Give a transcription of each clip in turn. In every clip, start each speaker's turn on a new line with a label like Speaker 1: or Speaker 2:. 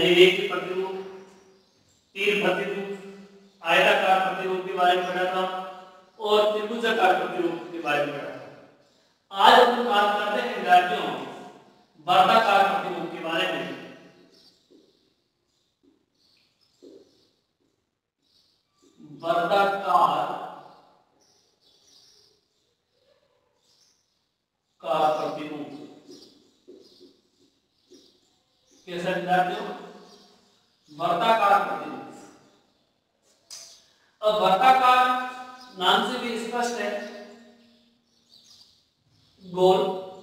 Speaker 1: यानी रेख के प्रतिरूप, तीर प्रतिरूप, आयताकार प्रतिरूप के बारे में पढ़ा था और त्रिभुजाकार प्रतिरूप के बारे में पढ़ा था। आज हम बात करते हैं विद्यार्थियों वर्गाकार प्रतिरूप के बारे में। वर्गाकार का प्रतिरूप कैसा विद्यार्थियों? वर्गाकार प्रतिरूप। अब वर्गाकार नाम से भी स्पष्ट है, गोल।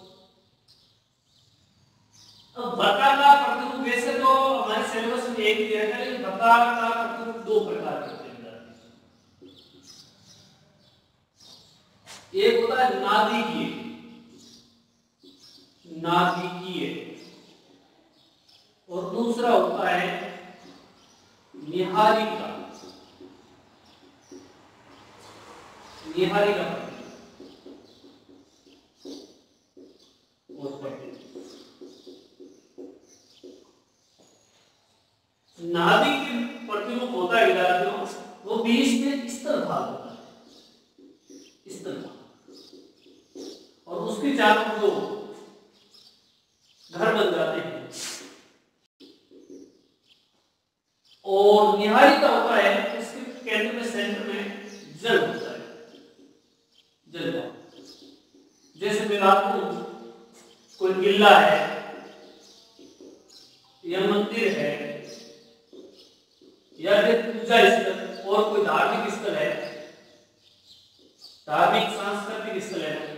Speaker 1: अब वर्गाकार प्रतिरूप वैसे तो हमारे सिलेबस में एक ही दिया है, लेकिन वर्गाकार प्रतिरूप दो प्रकार के होते हैं। एक होता है नाभिकीय, और दूसरा होता है निहारिका। नाभिकीय प्रतिरूप होता है विद्यार्थियों, वो बीच में स्थल भाग होता है, स्थल भाग, और उसके चारों जो घर बन जाते हैं। और निहारिका होता है, इसके केंद्र में, सेंटर में जल होता है, जल भाग। जैसे मैं आपको कोई किला है या मंदिर है या फिर पूजा स्थल और कोई धार्मिक स्थल है, धार्मिक सांस्कृतिक स्थल है,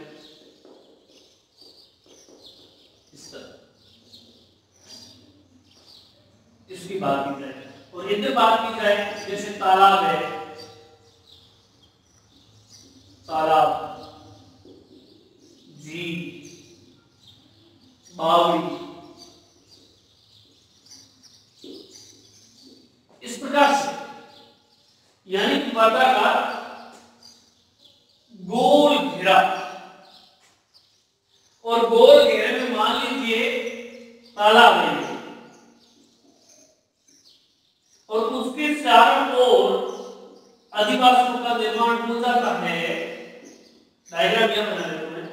Speaker 1: इसकी बात की जाए। और यदि बात की जाए जैसे तालाब है, तालाब, झील, बावड़ी, इस प्रकार से, यानी कि वर्गाकार गोल घेरा, और गोल घेरे में मान लीजिए तालाब है और उसके चारों ओर अधिवासियों का निर्माण हो जाता है। डायग्राम यह बना रहे हैं।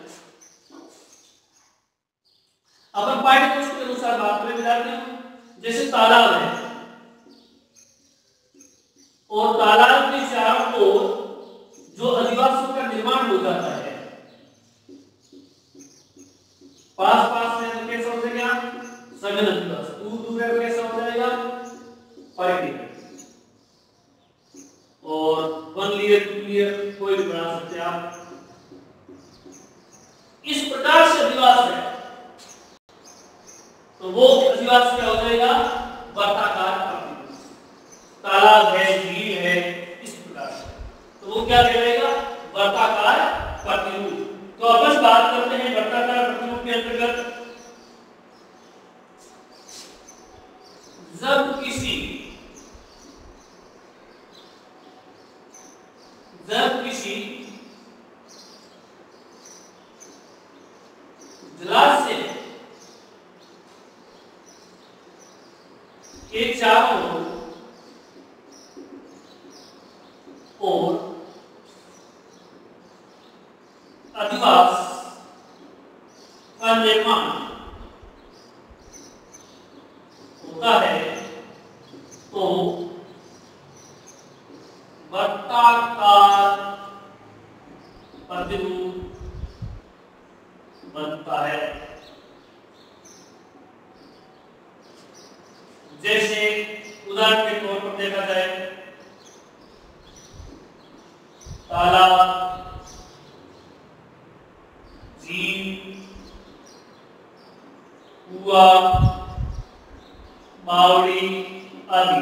Speaker 1: अपन पाठ्यपुस्तक के अनुसार बात करें विद्यार्थियों, जैसे तालाब है और तालाब के चारों ओर जो अधिवासियों का निर्माण हो जाता है, पास पास में तो कैसा हो जाएगा? सघन अधिवास। दूर दूर में कैसा हो जाएगा? परिधि। और 1 लेयर 2 लेयर कोई भी बना सकते हैं आप। इस प्रकार से अधिवास है तो वो अधिवास क्या हो जाएगा? वर्गाकार प्रतिरूप। तालाब है, झील है, इस प्रकार से, तो वो क्या कहलाएगा? वर्गाकार प्रतिरूप। तो अपन बात करते हैं वर्गाकार प्रतिरूप के अंतर्गत जब किसी जलाशय के चारों ओर अधिवास का निर्माण होता है तो वर्गाकार प्रतिरूप बनता है। जैसे उदाहरण के तौर पर देखा जाए, तालाब, झील, कुआं, बावड़ी आदि,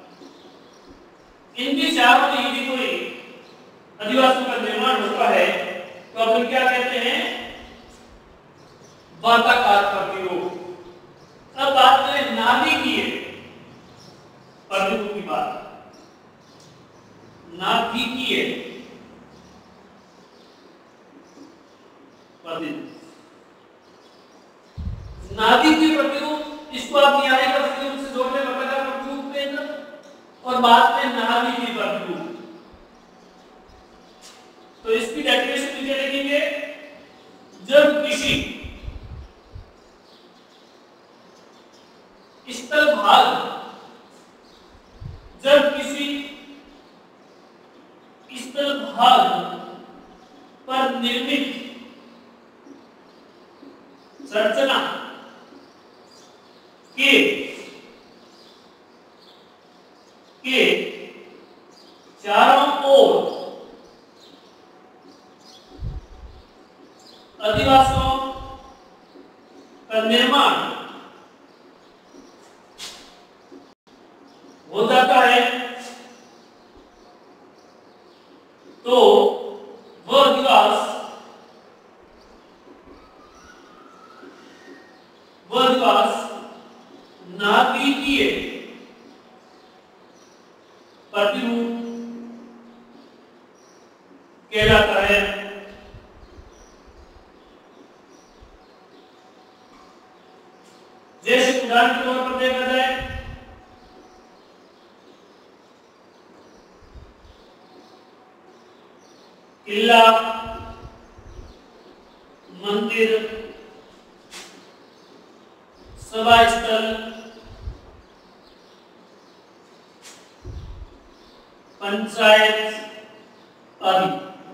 Speaker 1: इनके चारों में यदि कोई अधिवासियों का निर्माण होता है तो अपन क्या कहते हैं? वर्गाकार प्रतिरूप। अब बात करें नाभिकीय प्रतिरूप की बात। नाभिकीय प्रतिरूप, नाभिकीय प्रतिरूप, इसको आप न्यायिक प्रतिरूप से जोड़ने में और बाद में नाभि की प्रतिरूप। तो इसकी डेफिनेशन नीचे लिखेंगे, जब किसी स्थल भाग, जब किसी स्थल भाग पर निर्मित संरचना के चारों ओर अधिवासों का निर्माण हो जाता है, तो वह अधिवास नाभिकीय प्रतिरूप कहलाता है। जैसे उदाहरण के तौर पर देखा जाए, किला, मंदिर, सभा स्थल, पंचायत आदि,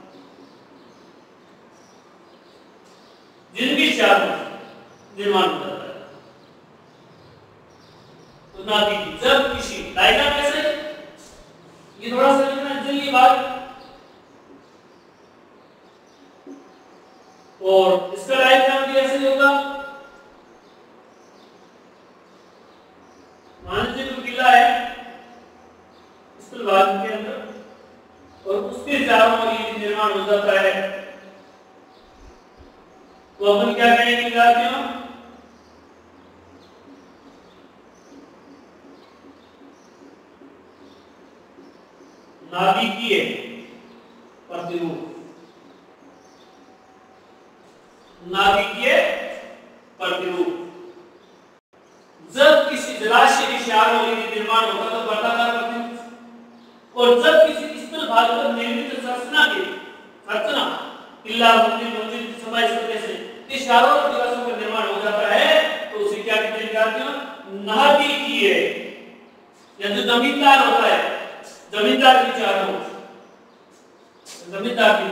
Speaker 1: जिनकी चारों निर्माण होता है। तो नाभिकी, जब किसी डायग्राम कैसे, ये थोड़ा सा लिखना जल्दी बात, और इसका डायग्राम भी ऐसे होगा। मान लीजिए कोई किला है स्थल भाग के अंदर और उसके चारों ओर ये निर्माण हो जाता है, तो अपन क्या कहेंगे साथियों, नाभिकीय प्रतिरूप। नाभिकीय प्रतिरूप, जब किसी जलाशय के चारों ओर निर्माण होगा तो वर्ताकार प्रतिरूप, और जब किसी स्थल भाग पर निर्मित संरचना किला, मंदिर, मस्जिद, सभा स्थल जैसे इस चारों अधिवासों का निर्माण हो जाता है, तो उसे क्या कहते हैं साथियों, नाभिकीय। या जो जमींदार होता है, जमींदार की चारों, जमींदार की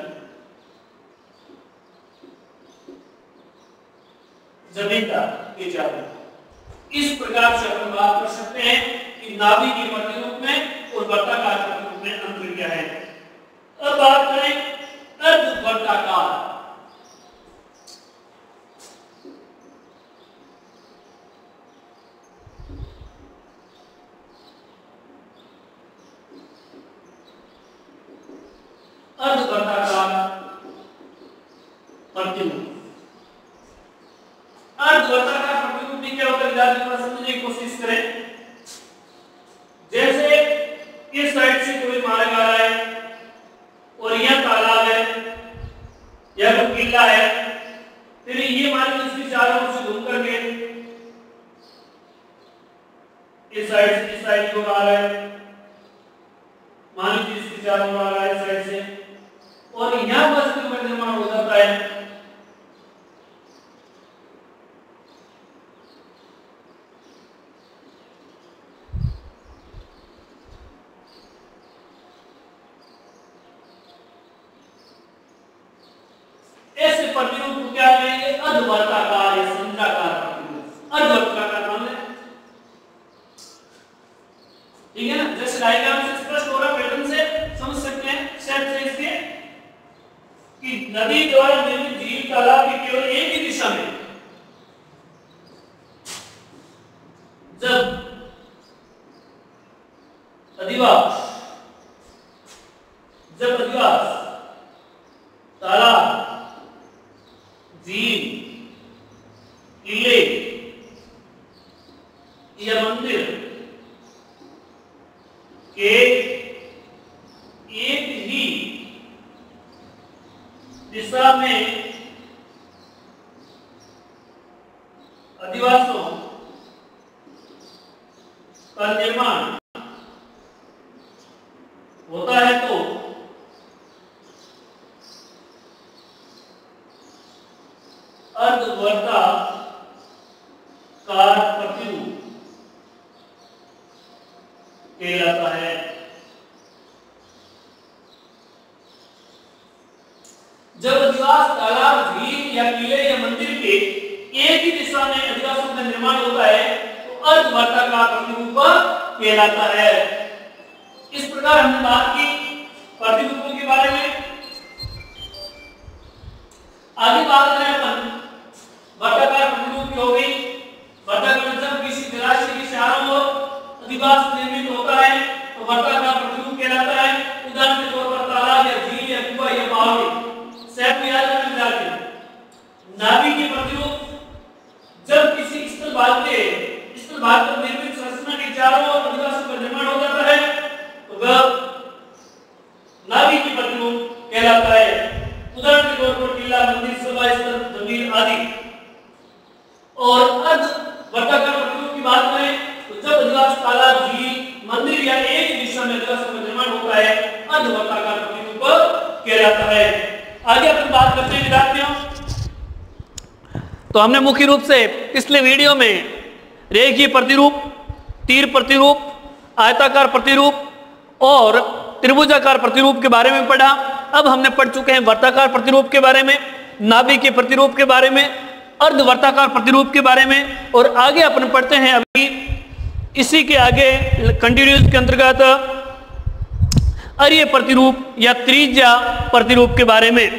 Speaker 1: जमींदार के चारों, इस प्रकार से अपन बात कर सकते हैं कि नाभिकीय प्रतिरूप में और वर्ताकार प्रतिरूप में अंतर क्या है। अब बात करें अर्धवर्ताकार। अर्धवर्ताकार प्रतिरूप, अर्धवर्ताकार प्रतिरूप में क्या होता है विद्यार्थी, समझने की कोशिश करें। जैसे इस साइड से कोई मार्ग आ रहा है और यह तालाब है या कोई किला है, फिर ये मार्ग इसके चारों ओर से घूम करके इस साइड को आ रहा है, मान लीजिए इसके चारों ओर आ रहा है इस साइड से, और यहां पर इसका निर्माण हो जाता है। ऐसे प्रतिरूप को क्या कहेंगे, अर्धवर्ताकार या संचाकार प्रतिरूप। अर्धवर्ताकार मान लें, ठीक है ना, जैसे डायग्राम से स्पष्ट हो रहा, पैटर्न से समझ सकते हैं, सेट से इसके कि नदी द्वारा निर्मित झील, तालाब की केवल एक ही दिशा में जब अधिवास, तालाब, झील, किले या मंदिर के एक ही दिशा में अधिवासों का निर्माण कहलाता है। जब अधिवास तालाब, झील या किले या मंदिर के एक ही दिशा में अधिवासों का निर्माण होता है तो अर्धवर्ताकार प्रतिरूप कहलाता है। इस प्रकार हमने बात की प्रतिरूपों के बारे में। आगे बात करें अपन वर्ताकार प्रतिरूप की हो गई। वर्ताकार जब किसी जलाशय के चारों ओर अधिवास निर्मित होता है तो वर्ताकार प्रतिरूप कहलाता है। उदाहरण के तौर पर तालाब या झील या कुआं या बावड़ी नाभि की प्रतिरूप जब किसी स्थल भाग पर निर्मित संरचना के चारों ओर अधिवासों का निर्माण हो जाता है तो वह नाभि की प्रतिरूप कहलाता है। उदाहरण के तौर पर टीला, मंदिर, सभा स्थल, जमीन आदि। और अर्धवर्ताकार प्रतिरूप की बात करें तो जब अधिवास तालाब, झील, मंदिर या एक ही दिशा में अधिवासों का निर्माण होता है अर्धवर्ताकार प्रतिरूप कहलाता है। आगे अपन बात करते हैं विद्यार्थियों। तो हमने मुख्य रूप से पिछले वीडियो में रेखीय प्रतिरूप, तीर प्रतिरूप, आयताकार प्रतिरूप और त्रिभुजाकार प्रतिरूप के बारे में पढ़ा। अब हमने पढ़ चुके हैं वर्ताकार प्रतिरूप के बारे में, नाभि के प्रतिरूप के बारे में, अर्धवर्ताकार प्रतिरूप के बारे में। और आगे अपन पढ़ते हैं अभी इसी के आगे कंटिन्यूस के अंतर्गत अरीय प्रतिरूप या त्रिज्या प्रतिरूप के बारे में।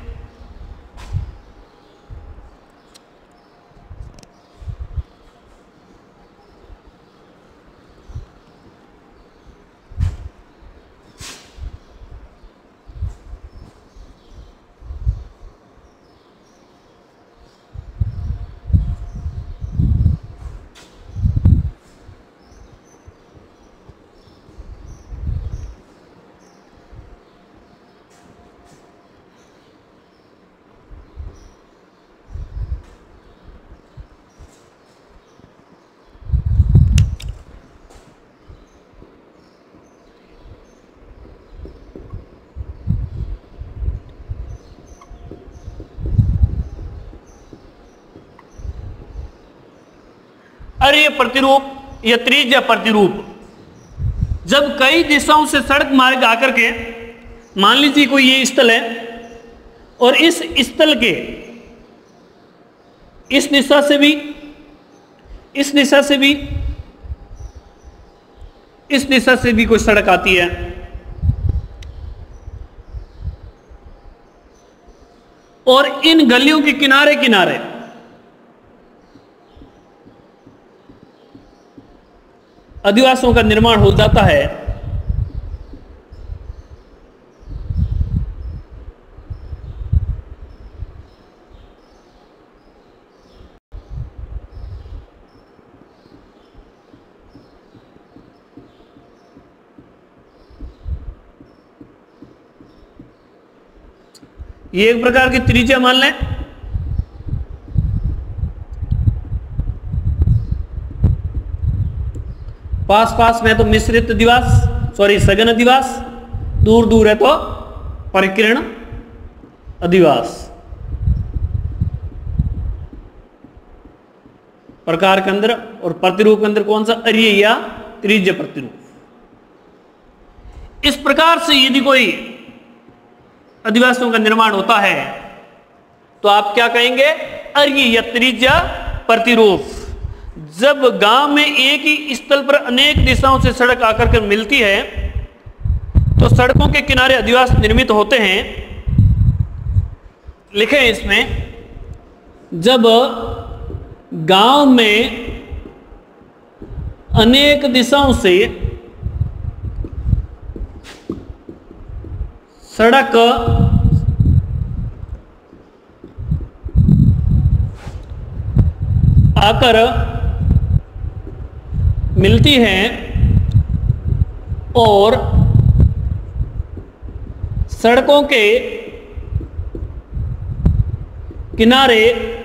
Speaker 1: अरीय प्रतिरूप या त्रिज्या प्रतिरूप जब कई दिशाओं से सड़क मार्ग आकर के, मान लीजिए कोई ये स्थल है और इस स्थल के इस दिशा से भी, इस दिशा से भी, इस दिशा से भी कोई सड़क आती है और इन गलियों के किनारे किनारे अधिवासों का निर्माण हो जाता है ये एक प्रकार की त्रिज्या मान लें। पास पास में तो मिश्रित अधिवास, सघन अधिवास, दूर दूर है तो परिकीर्ण अधिवास। प्रकार के अंदर और प्रतिरूप के अंदर कौन सा, अरीय या त्रिज्या प्रतिरूप। इस प्रकार से यदि कोई अधिवासों का निर्माण होता है तो आप क्या कहेंगे, अरीय या त्रिज्या प्रतिरूप। जब गांव में एक ही स्थल पर अनेक दिशाओं से सड़क आकर के मिलती है तो सड़कों के किनारे अधिवास निर्मित होते हैं। लिखे इसमें, जब गांव में अनेक दिशाओं से सड़क आकर मिलती हैं और सड़कों के किनारे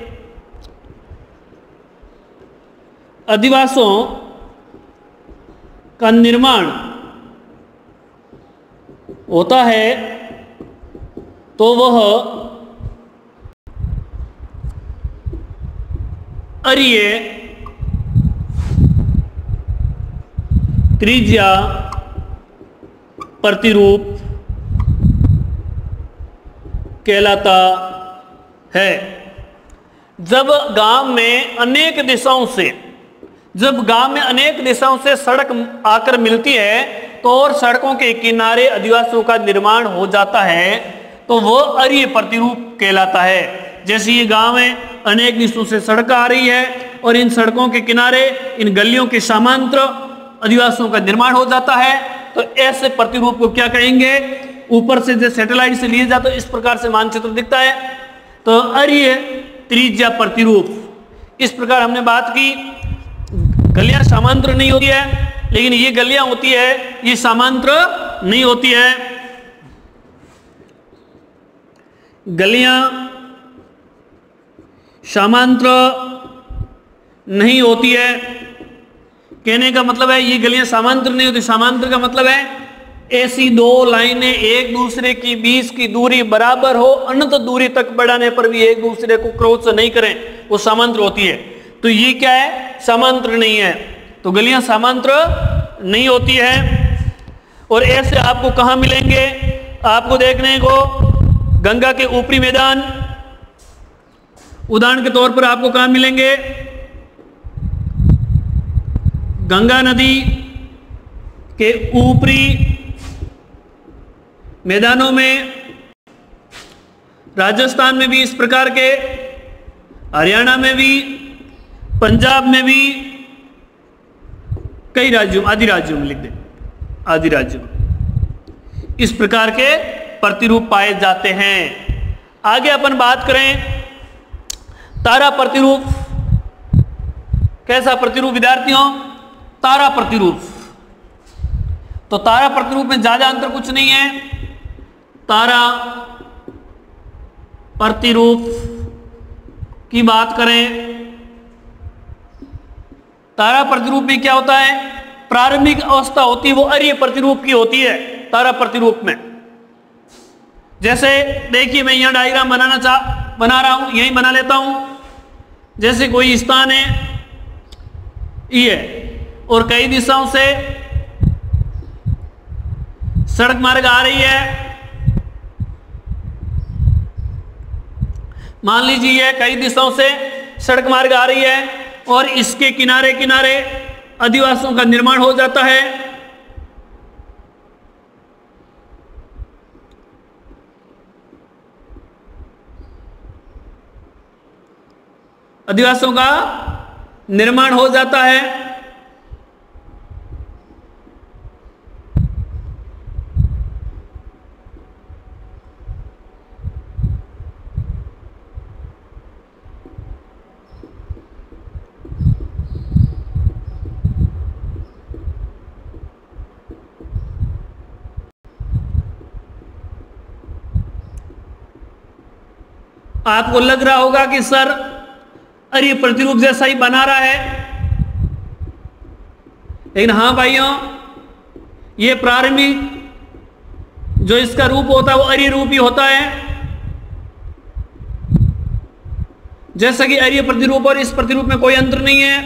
Speaker 1: अधिवासों का निर्माण होता है तो वह अरीय त्रिज्या प्रतिरूप कहलाता है। जब गांव में अनेक दिशाओं से सड़क आकर मिलती है तो और सड़कों के किनारे आदिवासियों का निर्माण हो जाता है तो वो अरीय प्रतिरूप कहलाता है। जैसे ये गांव है, अनेक दिशों से सड़क आ रही है और इन सड़कों के किनारे, इन गलियों के समांतर आदिवासियों का निर्माण हो जाता है, तो ऐसे प्रतिरूप को क्या कहेंगे? ऊपर से जो सैटेलाइट से लिए जाते इस प्रकार से मानचित्र दिखता है, तो अरीय त्रिज्या प्रतिरूप। इस प्रकार हमने बात की, गलियां समांतर नहीं होती है, लेकिन ये गलियां होती है, ये समांतर नहीं होती है। गलियां समांतर नहीं होती है, कहने का मतलब है ये गलियां समांतर नहीं होती। समांतर का मतलब है ऐसी दो लाइनें एक दूसरे की बीच की दूरी बराबर हो, अनंत दूरी तक बढ़ाने पर भी एक दूसरे को क्रॉस नहीं करें, वो समांतर होती है। तो ये क्या है? समांतर नहीं है। तो गलियां समांतर नहीं होती है। और ऐसे आपको कहां मिलेंगे? आपको देखने को गंगा के ऊपरी मैदान, उदाहरण के तौर पर आपको कहां मिलेंगे? गंगा नदी के ऊपरी मैदानों में, राजस्थान में भी इस प्रकार के, हरियाणा में भी, पंजाब में भी, कई राज्यों, आदि राज्यों में लिख दें, आदि राज्यों में इस प्रकार के प्रतिरूप पाए जाते हैं। आगे अपन बात करें तारा प्रतिरूप। कैसा प्रतिरूप विद्यार्थियों? तारा प्रतिरूप। तो तारा प्रतिरूप में ज्यादा अंतर कुछ नहीं है। तारा प्रतिरूप की बात करें, तारा प्रतिरूप में क्या होता है? प्रारंभिक अवस्था होती है वो अरीय प्रतिरूप की होती है तारा प्रतिरूप में। जैसे देखिए, मैं यहां डायग्राम बना रहा हूं, यहीं बना लेता हूं। जैसे कोई स्थान है ये, और कई दिशाओं से सड़क मार्ग आ रही है। मान लीजिए कई दिशाओं से सड़क मार्ग आ रही है और इसके किनारे किनारे आदिवासियों का निर्माण हो जाता है। आदिवासियों का निर्माण हो जाता है। आपको लग रहा होगा कि सर अरे प्रतिरूप जैसा ही बना रहा है, लेकिन हाँ भाइयों, ये प्रारंभिक जो इसका रूप होता है वो अरीय रूप ही होता है। जैसा कि अरीय प्रतिरूप और इस प्रतिरूप में कोई अंतर नहीं है,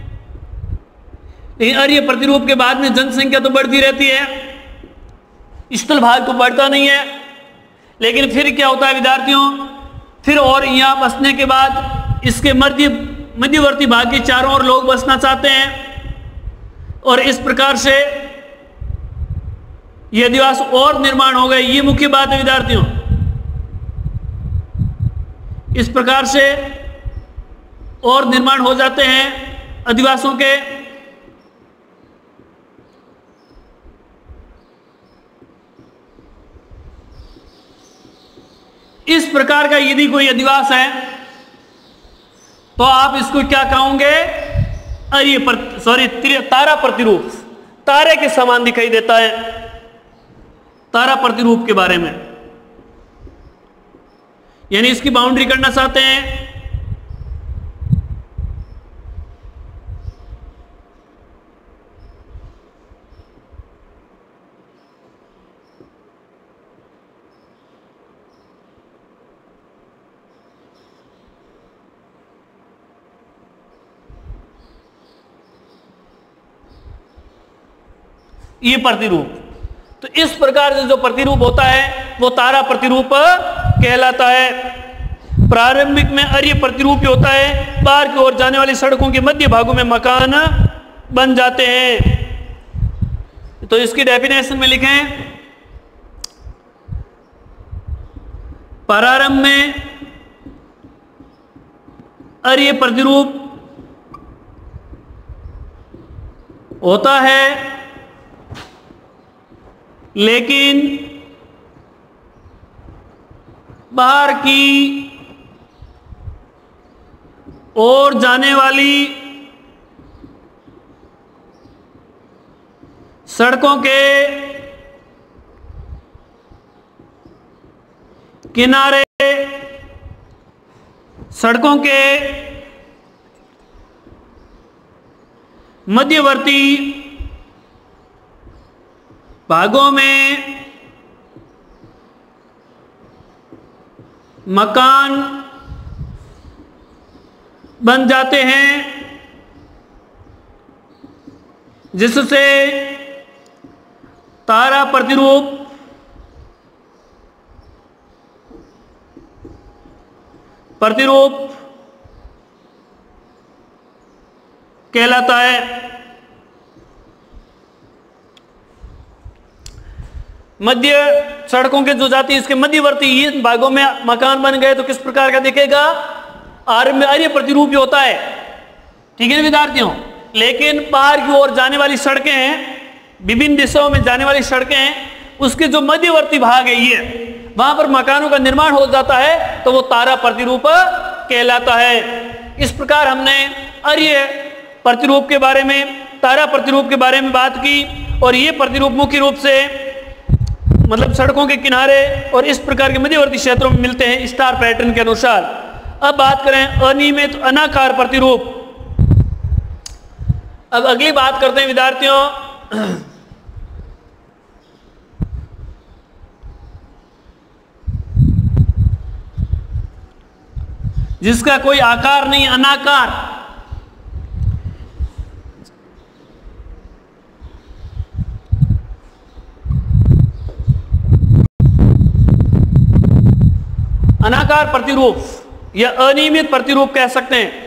Speaker 1: लेकिन अरीय प्रतिरूप के बाद में जनसंख्या तो बढ़ती रहती है, स्थल भाग तो बढ़ता नहीं है। लेकिन फिर क्या होता है विद्यार्थियों? फिर और यहां बसने के बाद इसके मध्यवर्ती भाग के चारों ओर लोग बसना चाहते हैं और इस प्रकार से ये आदिवासी और निर्माण हो गए। ये मुख्य बात है विद्यार्थियों। इस प्रकार से और निर्माण हो जाते हैं आदिवासियों के। इस प्रकार का यदि कोई आदिवास है तो आप इसको क्या कहोगे? तारा प्रतिरूप। तारे के समान दिखाई देता है तारा प्रतिरूप के बारे में, यानी इसकी बाउंड्री करना चाहते हैं। ये प्रतिरूप। तो इस प्रकार से जो प्रतिरूप होता है वो तारा प्रतिरूप कहलाता है। प्रारंभिक में अर्य प्रतिरूप होता है, बाहर की ओर जाने वाली सड़कों के मध्य भागों में मकान बन जाते हैं। तो इसकी डेफिनेशन में लिखें, प्रारंभ में अर्य प्रतिरूप होता है, लेकिन बाहर की ओर जाने वाली सड़कों के किनारे, सड़कों के मध्यवर्ती भागों में मकान बन जाते हैं, जिससे तारा प्रतिरूप कहलाता है। मध्य सड़कों के जो जाती है इसके मध्यवर्ती इन भागों में मकान बन गए तो किस प्रकार का दिखेगा? आरंभ में अर्य प्रतिरूप होता है, ठीक है विद्यार्थियों। लेकिन बाहर की ओर जाने वाली सड़कें हैं, विभिन्न दिशाओं में जाने वाली सड़कें हैं, उसके जो मध्यवर्ती भाग है ये, वहां पर मकानों का निर्माण हो जाता है, तो वो तारा प्रतिरूप कहलाता है। इस प्रकार हमने अर्य प्रतिरूप के बारे में, तारा प्रतिरूप के बारे में बात की। और ये प्रतिरूप मुख्य रूप से मतलब सड़कों के किनारे और इस प्रकार के मध्यवर्ती क्षेत्रों में मिलते हैं स्टार पैटर्न के अनुसार। अब बात करें अनियमित अनाकार प्रतिरूप। अब अगली बात करते हैं विद्यार्थियों, जिसका कोई आकार नहीं, अनाकार। अनाकार प्रतिरूप या अनियमित प्रतिरूप कह सकते हैं।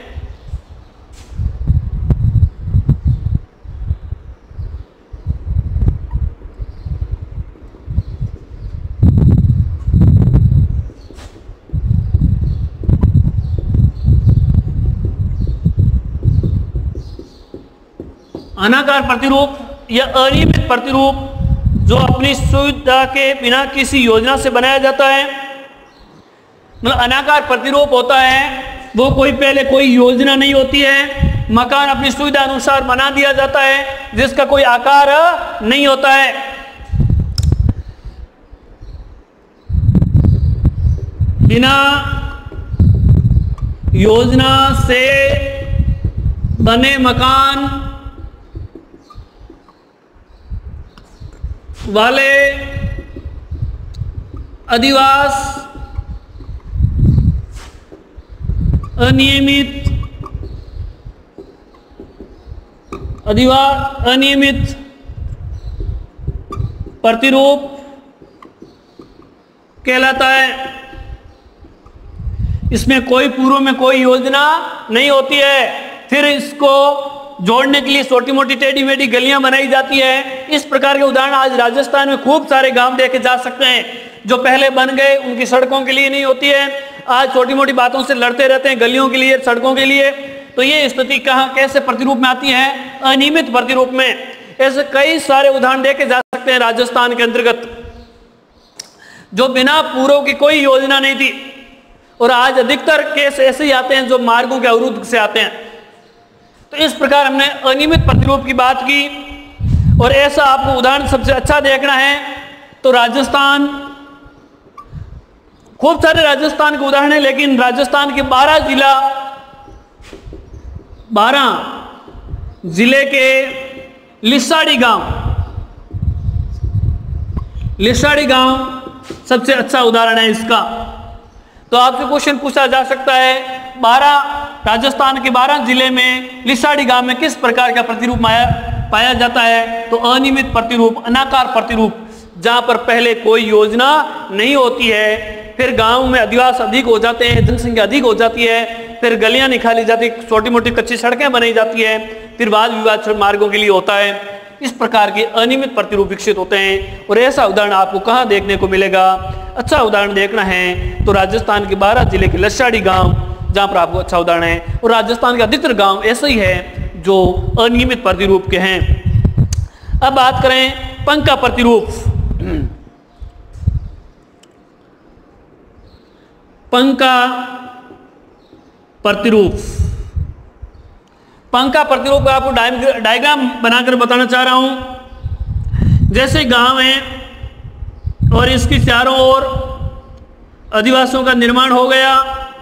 Speaker 1: अनाकार प्रतिरूप या अनियमित प्रतिरूप जो अपनी सुविधा के बिना किसी योजना से बनाया जाता है, मतलब अनाकार प्रतिरूप होता है वो पहले कोई योजना नहीं होती है, मकान अपनी सुविधा अनुसार बना दिया जाता है जिसका कोई आकार नहीं होता है। बिना योजना से बने मकान वाले अधिवास अनियमित प्रतिरूप कहलाता है। इसमें पूर्व में कोई योजना नहीं होती है, फिर इसको जोड़ने के लिए छोटी मोटी टेढ़ी मेढ़ी गलियां बनाई जाती है। इस प्रकार के उदाहरण आज राजस्थान में खूब सारे गांव देखे जा सकते हैं। जो पहले बन गए उनकी सड़कों के लिए नहीं होती है, आज छोटी मोटी बातों से लड़ते रहते हैं, गलियों के लिए, सड़कों के लिए। तो ये स्थिति कहाँ कैसे प्रतिरूप में आती है? अनियमित प्रतिरूप में। ऐसे कई सारे उदाहरण देखे जा सकते हैं राजस्थान के अंतर्गत, जो बिना पूर्व की कोई योजना नहीं थी। और आज अधिकतर केस ऐसे ही आते हैं जो मार्गों के अवरुद्ध से आते हैं। तो इस प्रकार हमने अनियमित प्रतिरूप की बात की। और ऐसा आपको उदाहरण सबसे अच्छा देखना है तो राजस्थान, खूब सारे राजस्थान के उदाहरण है, लेकिन राजस्थान के 12 जिले के लिसाड़ी गांव सबसे अच्छा उदाहरण है इसका। तो आपसे क्वेश्चन पूछा जा सकता है, राजस्थान के 12 जिले में लिसाड़ी गांव में किस प्रकार का प्रतिरूप पाया जाता है। तो अनियमित प्रतिरूप, अनाकार प्रतिरूप, जहां पर पहले कोई योजना नहीं होती है, फिर गांव में अधिवास अधिक हो जाते हैं, जनसंख्या अधिक हो जाती है, फिर गलियां निकाली जाती है, छोटी मोटी कच्ची सड़कें बनाई जाती है, फिर वाद विवाद मार्गों के लिए होता है। इस प्रकार के अनियमित प्रतिरूप विकसित होते हैं। और ऐसा उदाहरण आपको कहाँ देखने को मिलेगा? अच्छा उदाहरण देखना है तो राजस्थान के 12 जिले के लसाड़ी गांव, जहां पर आपको अच्छा उदाहरण है। और राजस्थान के अधिकतर गांव ऐसे ही है जो अनियमित प्रतिरूप के हैं। अब बात करें पंका प्रतिरूप। पंका प्रतिरूप, पंका प्रतिरूप का आपको डायग्राम बनाकर बताना चाह रहा हूं। जैसे गांव है और इसके चारों ओर आदिवासियों का निर्माण हो गया।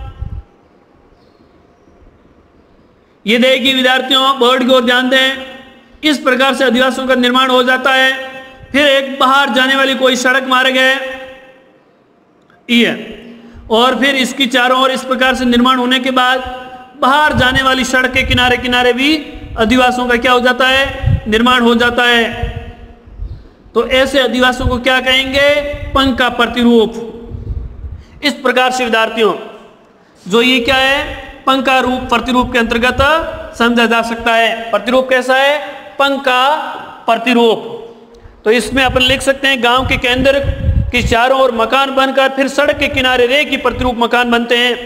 Speaker 1: ये देखिए विद्यार्थियों, बोर्ड की ओर ध्यान दें। इस प्रकार से आदिवासियों का निर्माण हो जाता है। फिर एक बाहर जाने वाली कोई सड़क मार्ग है ये, और फिर इसकी चारों ओर इस प्रकार से निर्माण होने के बाद बाहर जाने वाली सड़क के किनारे किनारे भी आदिवासियों का क्या हो जाता है? निर्माण हो जाता है। तो ऐसे आदिवासियों को क्या कहेंगे? पंका प्रतिरूप। इस प्रकार से विद्यार्थियों जो ये क्या है? पंका रूप प्रतिरूप के अंतर्गत समझा जा सकता है। प्रतिरूप कैसा है? पंका प्रतिरूप। तो इसमें अपन लिख सकते हैं गांव के केंद्र के चारों ओर मकान बनकर फिर सड़क के किनारे रेखी प्रतिरूप मकान बनते हैं।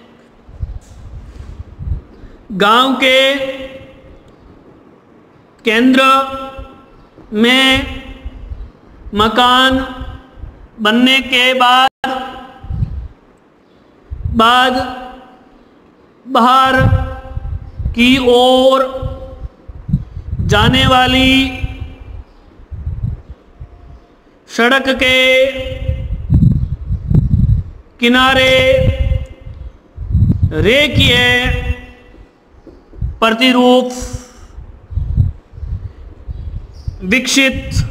Speaker 1: गांव के केंद्र में मकान बनने के बाद बाहर की ओर जाने वाली सड़क के किनारे रेखीय प्रतिरूप विकसित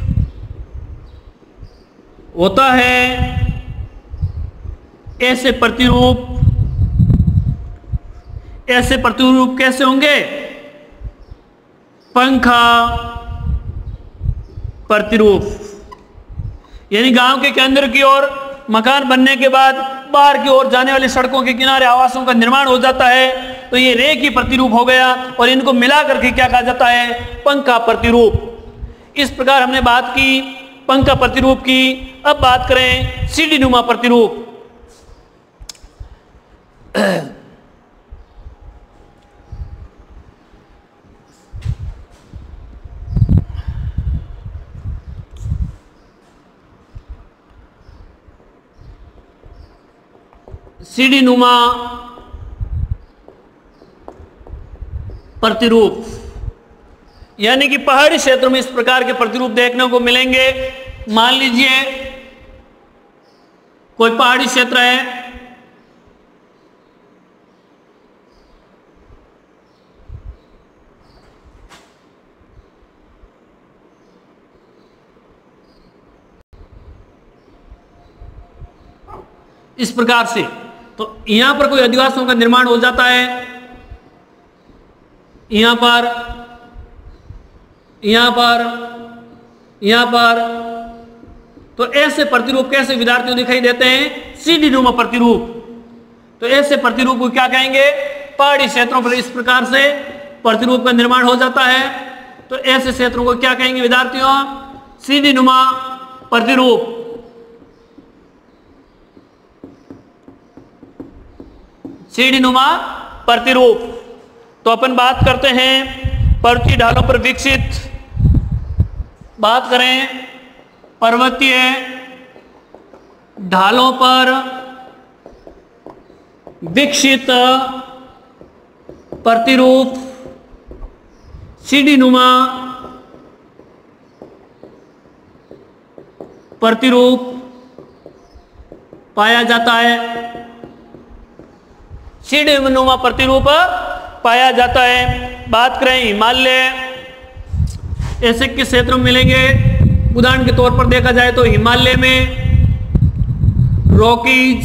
Speaker 1: होता है। ऐसे प्रतिरूप कैसे होंगे? पंखा प्रतिरूप। यानी गांव के केंद्र की ओर मकान बनने के बाद बाहर की ओर जाने वाली सड़कों के किनारे आवासों का निर्माण हो जाता है। तो ये रेखी प्रतिरूप हो गया और इनको मिला करके क्या कहा जाता है? पंखा प्रतिरूप। इस प्रकार हमने बात की पंखा प्रतिरूप की। अब बात करें सीढ़ी नुमा प्रतिरूप। सीढ़ी नुमा प्रतिरूप, यानी कि पहाड़ी क्षेत्रों में इस प्रकार के प्रतिरूप देखने को मिलेंगे। मान लीजिए कोई पहाड़ी क्षेत्र है, इस प्रकार से, तो यहां पर कोई आदिवासियों का निर्माण हो जाता है। यहां पर तो ऐसे प्रतिरूप कैसे विद्यार्थियों दिखाई देते हैं? सीढ़ी नुमा प्रतिरूप। तो ऐसे प्रतिरूप को क्या कहेंगे? पहाड़ी क्षेत्रों पर इस प्रकार से प्रतिरूप का निर्माण हो जाता है। तो ऐसे क्षेत्रों को क्या कहेंगे विद्यार्थियों? सीढ़ी नुमा प्रतिरूप। सीढ़ी नुमा प्रतिरूप। तो अपन बात करते हैं पर्वतीय ढालों पर विकसित। बात करें पर्वतीय ढालों पर विकसित प्रतिरूप सीढ़ी नुमा प्रतिरूप पाया जाता है। सीढ़ी नुमा प्रतिरूप पाया जाता है। बात करें हिमालय, ऐसे किस क्षेत्र में मिलेंगे? उदाहरण के तौर पर देखा जाए तो हिमालय में रॉकीज,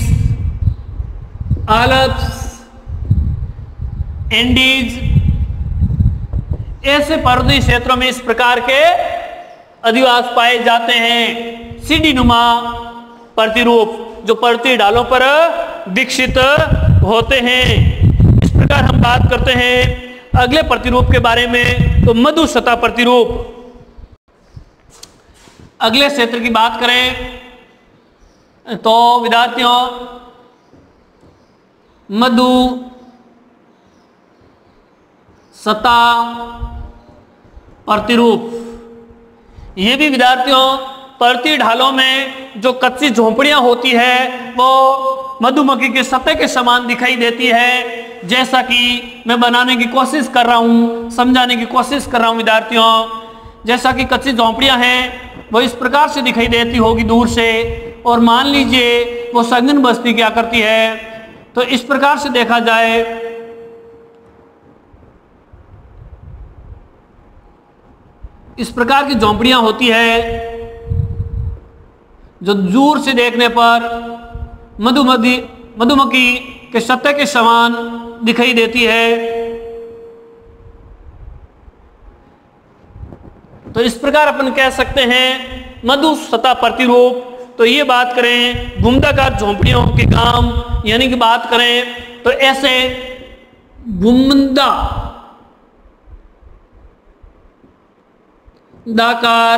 Speaker 1: आल्प्स, एंडीज, ऐसे पर्वतीय क्षेत्रों में इस प्रकार के अधिवास पाए जाते हैं। सीढ़ी नुमा प्रतिरूप जो पर्वतीय ढालों पर विकसित होते हैं। इस प्रकार हम बात करते हैं अगले प्रतिरूप के बारे में, तो मधु सतह प्रतिरूप। अगले क्षेत्र की बात करें तो विद्यार्थियों मधु सतह प्रतिरूप, ये भी विद्यार्थियों पर्वतीय ढालों में जो कच्ची झोंपड़ियां होती है वो मधुमक्खी के सतह के समान दिखाई देती है। जैसा कि मैं बनाने की कोशिश कर रहा हूं, समझाने की कोशिश कर रहा हूं विद्यार्थियों। जैसा कि कच्ची झोंपड़ियां हैं वो इस प्रकार से दिखाई देती होगी दूर से, और मान लीजिए वो सघन बस्ती क्या करती है, तो इस प्रकार से देखा जाए इस प्रकार की झोंपड़ियां होती है जो दूर से देखने पर मधुमक्खी के सतह के समान दिखाई देती है। तो इस प्रकार अपन कह सकते हैं मधु सतह प्रतिरूप। तो ये बात करें घुमदाकार झोंपड़ियों के काम, यानी कि बात करें तो ऐसे घुमदाकार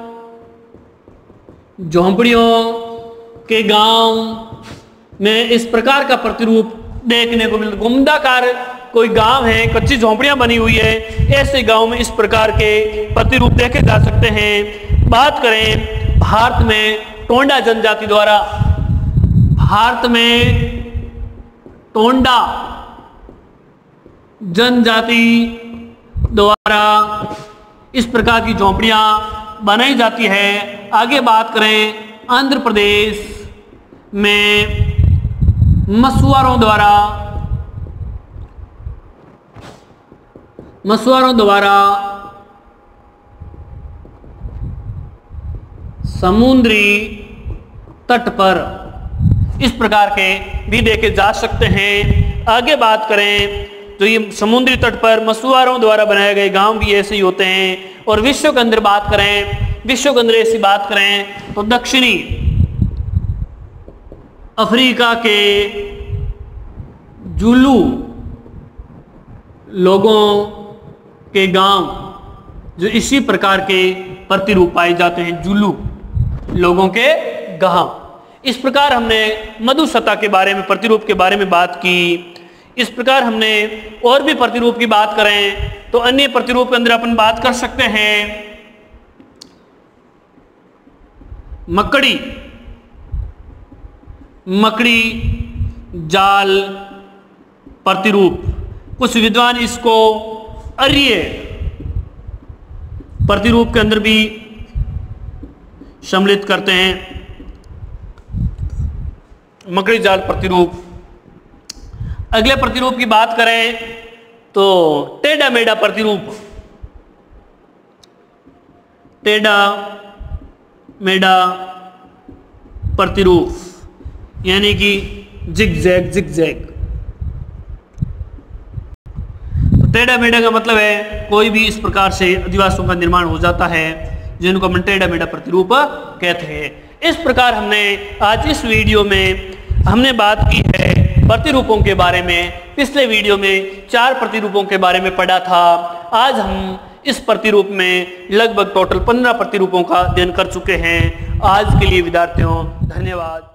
Speaker 1: झोंपड़ियों के गांव में इस प्रकार का प्रतिरूप देखने को मिलता। घुमदाकार कोई गांव है, कच्ची झोंपड़ियां बनी हुई है, ऐसे गांव में इस प्रकार के प्रतिरूप देखे जा सकते हैं। बात करें भारत में टोंडा जनजाति द्वारा, भारत में टोंडा जनजाति द्वारा इस प्रकार की झोंपड़ियां बनाई जाती है। आगे बात करें आंध्र प्रदेश में मछुआरों द्वारा समुद्री तट पर इस प्रकार के भी देखे जा सकते हैं। आगे बात करें तो ये समुद्री तट पर मछुआरों द्वारा बनाए गए गांव भी ऐसे ही होते हैं। और विश्व के अंदर बात करें तो दक्षिणी अफ्रीका के जुलू लोगों के गांव जो इसी प्रकार के प्रतिरूप पाए जाते हैं, जुलू लोगों के गांव। इस प्रकार हमने मधु सतह के बारे में, प्रतिरूप के बारे में बात की। इस प्रकार हमने और भी प्रतिरूप की बात करें तो अन्य प्रतिरूप के अंदर अपन बात कर सकते हैं मकड़ी जाल प्रतिरूप। कुछ विद्वान इसको अर्य प्रतिरूप के अंदर भी सम्मिलित करते हैं। मकड़ी जाल प्रतिरूप। अगले प्रतिरूप की बात करें तो टेढ़ा मेढ़ा प्रतिरूप। टेढ़ा मेढ़ा प्रतिरूप यानी कि जिगजैग। तो टेढ़ा मेढ़ा का मतलब है कोई भी इस प्रकार से अधिवासों का निर्माण हो जाता है जिनको हम टेढ़ा मेढ़ा प्रतिरूप कहते हैं। इस प्रकार हमने आज इस वीडियो में हमने बात की है प्रतिरूपों के बारे में। पिछले वीडियो में 4 प्रतिरूपों के बारे में पढ़ा था। आज हम इस प्रतिरूप में लगभग टोटल 15 प्रतिरूपों का अध्ययन कर चुके हैं। आज के लिए विद्यार्थियों धन्यवाद।